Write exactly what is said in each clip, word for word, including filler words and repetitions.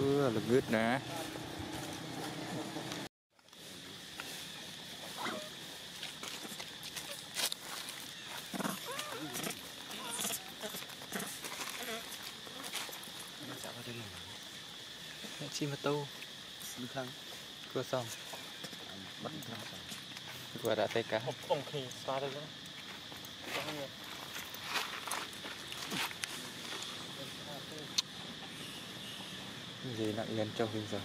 là good nè. Chim mà tu khăn cua xong bật vừa đã tay cá không khi xóa được nữa gì nặng nhân trong hình giờ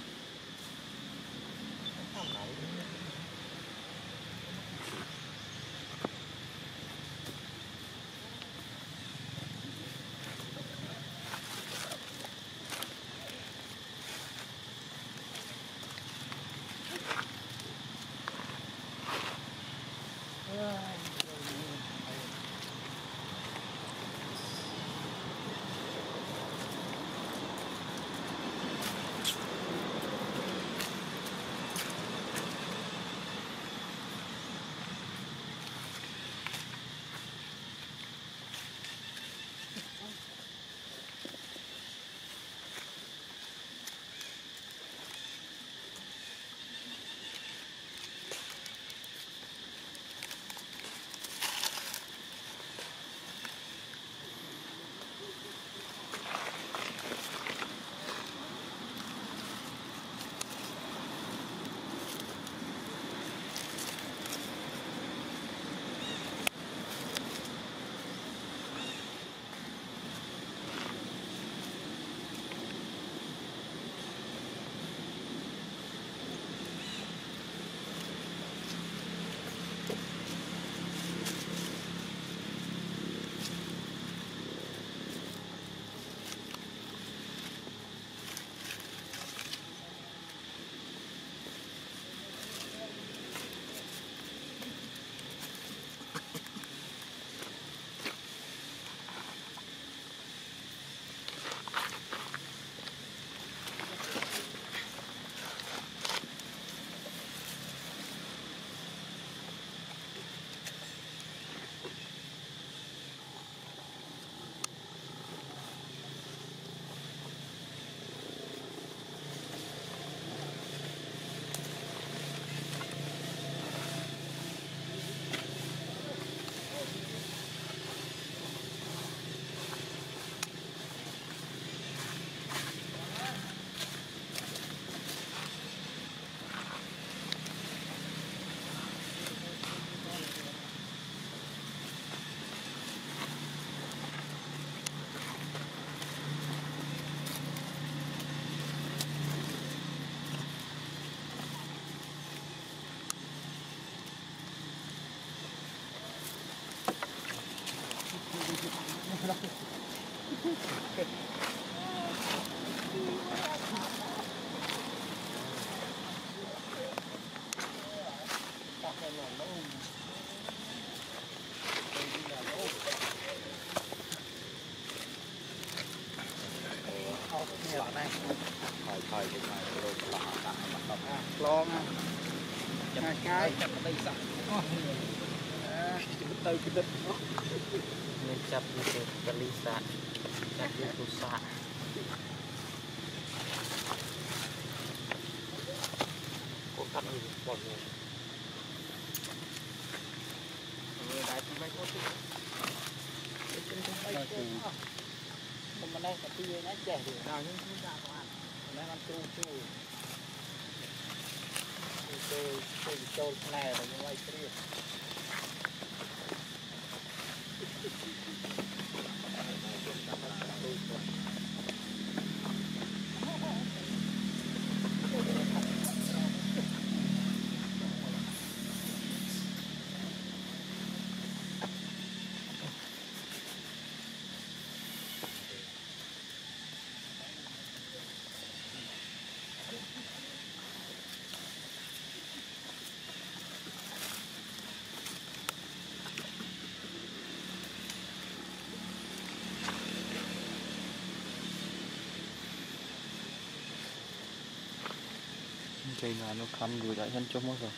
thời cái này rồi là đặt mặt lon hai cái chặt đây sẵn từ cái đất nên chặt như thế cái ly sạn chặt như tu sạn có cắt gì còn nhiều người đại thì mấy có tí cái chân không mà đây cái tia nó chè thì nào nhưng chúng ta có ăn nó ăn chu chu tôi tôi tôi này là như vậy kia cây là nó khăn rồi đã nhân cho mất rồi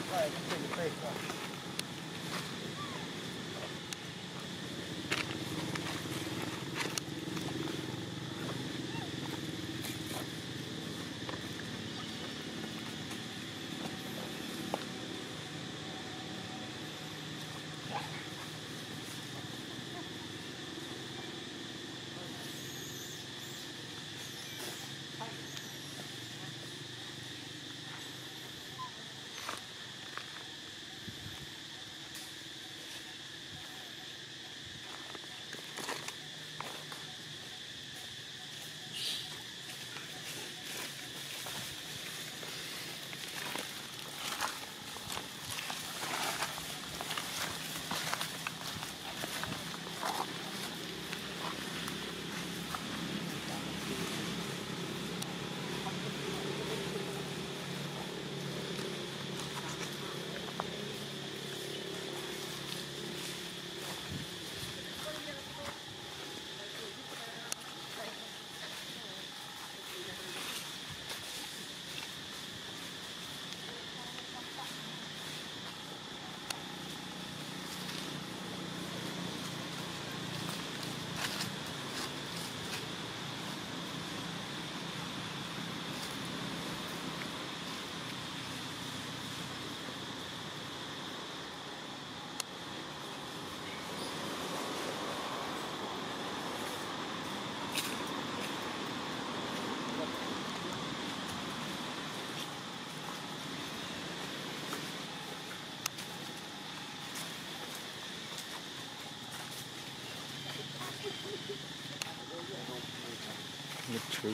Nhật trứng.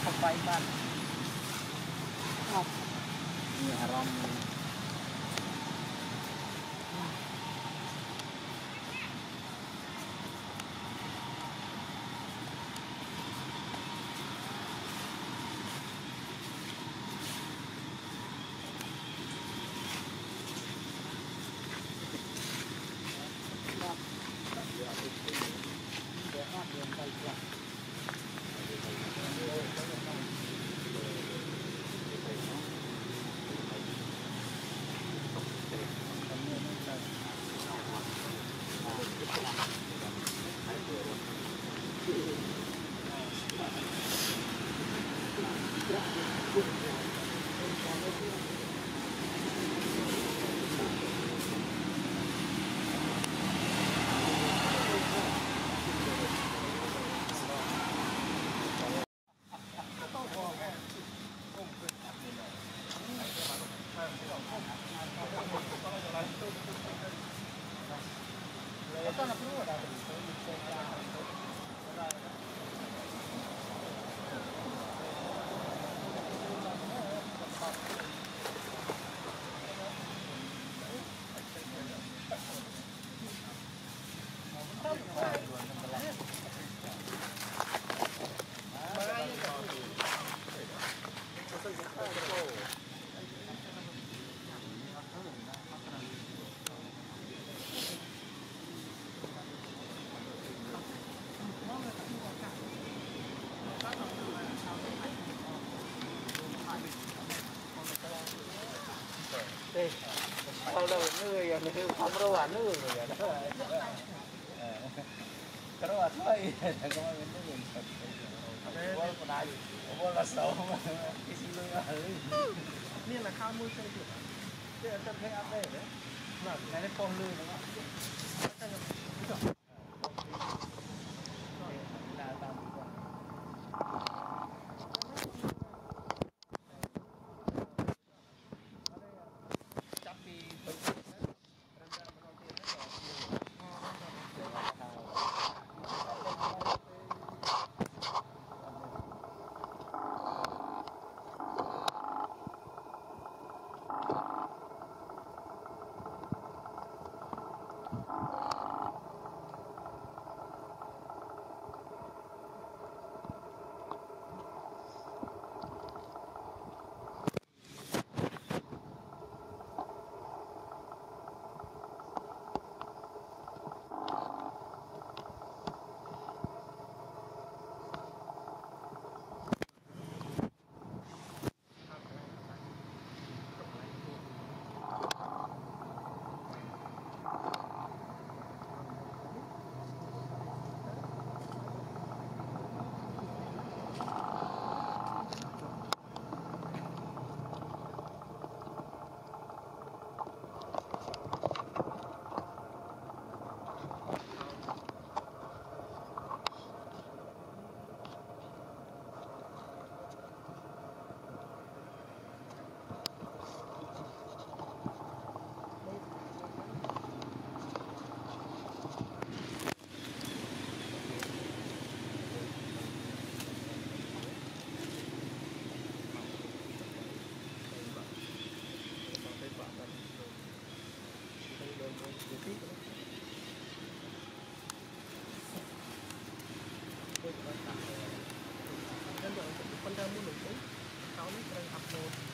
không bay ban học nhà rom đây sau đầu người người không đâu ăn người người đó cái đó là thôi không ai biết người quá còn ai quá là xấu mà cái gì luôn àนี่làข้าวมือเส้นจุดที่จะให้อัพได้เลยแบบในในฟองลื่นแล้วก็ตามดีกว่าจับปีคนเดิมมือหนึ่งปุ๊บเขาไม่เคยอัพโหลด